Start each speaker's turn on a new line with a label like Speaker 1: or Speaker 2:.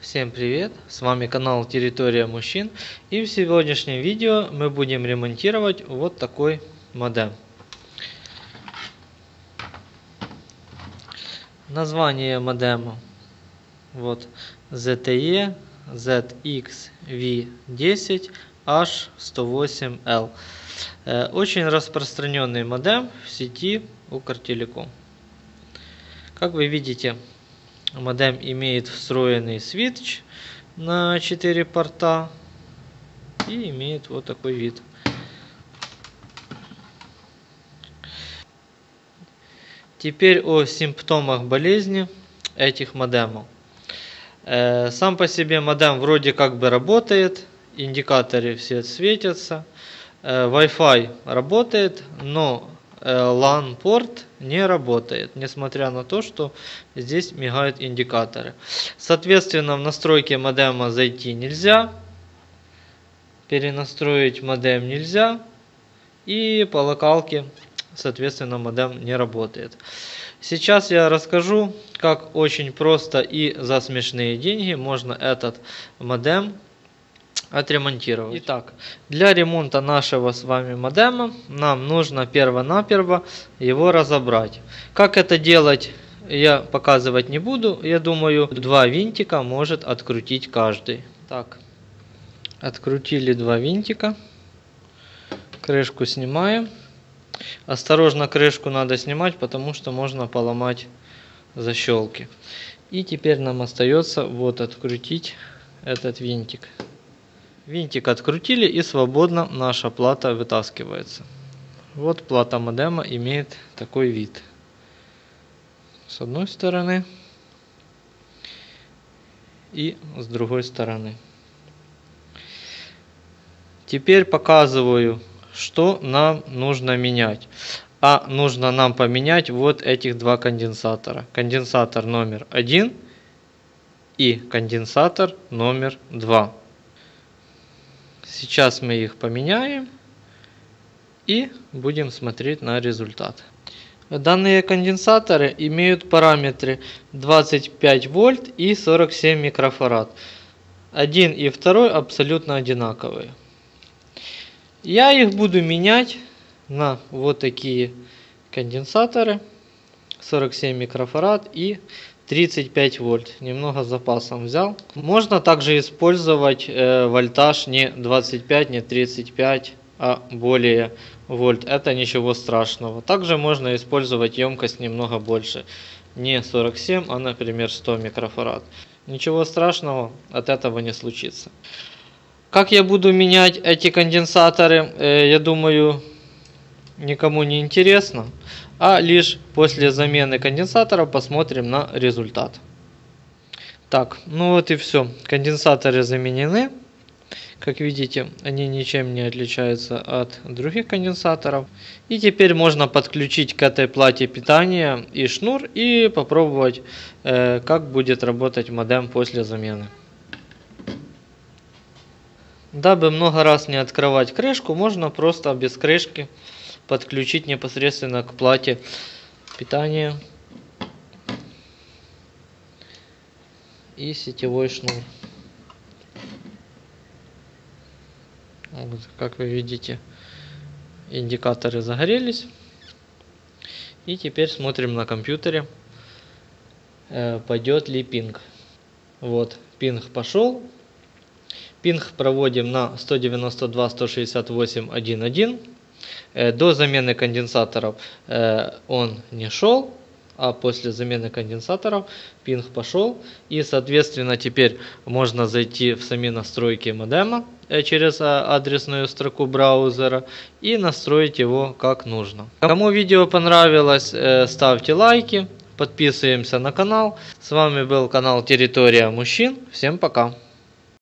Speaker 1: Всем привет! С вами канал Территория Мужчин, и в сегодняшнем видео мы будем ремонтировать вот такой модем. Название модема вот ZTE ZXV10H108L. Очень распространенный модем в сети Укртелеком. Как вы видите, модем имеет встроенный свитч на 4 порта и имеет вот такой вид. Теперь о симптомах болезни этих модемов. Сам по себе модем вроде как бы работает, индикаторы все светятся, Wi-Fi работает, но LAN порт не работает, несмотря на то, что здесь мигают индикаторы. Соответственно, в настройки модема зайти нельзя, перенастроить модем нельзя, и по локалке, соответственно, модем не работает. Сейчас я расскажу, как очень просто и за смешные деньги можно этот модем отремонтировать. Итак, для ремонта нашего с вами модема нам нужно перво-наперво его разобрать. Как это делать, я показывать не буду. Я думаю, 2 винтика может открутить каждый. Так, открутили 2 винтика. Крышку снимаем. Осторожно, крышку надо снимать, потому что можно поломать защелки. И теперь нам остается вот открутить этот винтик. Винтик открутили, и свободно наша плата вытаскивается. Вот плата модема имеет такой вид. С одной стороны и с другой стороны. Теперь показываю, что нам нужно менять. А нужно нам поменять вот этих 2 конденсатора. Конденсатор номер 1 и конденсатор номер 2. Сейчас мы их поменяем и будем смотреть на результат. Данные конденсаторы имеют параметры 25 вольт и 47 микрофарад. Один и второй абсолютно одинаковые. Я их буду менять на вот такие конденсаторы 47 микрофарад и 35 вольт. Немного с запасом взял. Можно также использовать вольтаж не 25, не 35, а более вольт. Это ничего страшного. Также можно использовать емкость немного больше. Не 47, а, например, 100 микрофарад. Ничего страшного от этого не случится. Как я буду менять эти конденсаторы, я думаю, никому не интересно. А лишь после замены конденсаторов посмотрим на результат. Так, ну вот и все. Конденсаторы заменены. Как видите, они ничем не отличаются от других конденсаторов. И теперь можно подключить к этой плате питания и шнур и попробовать, как будет работать модем после замены. Дабы много раз не открывать крышку, можно просто без крышки подключить непосредственно к плате питания и сетевой шнур. Вот, как вы видите, индикаторы загорелись. И теперь смотрим на компьютере, пойдет ли пинг. Вот, пинг пошел. Пинг проводим на 192.168.1.1. До замены конденсаторов он не шел, а после замены конденсаторов пинг пошел. И, соответственно, теперь можно зайти в сами настройки модема через адресную строку браузера и настроить его как нужно. Кому видео понравилось, ставьте лайки, подписываемся на канал. С вами был канал Территория Мужчин. Всем пока!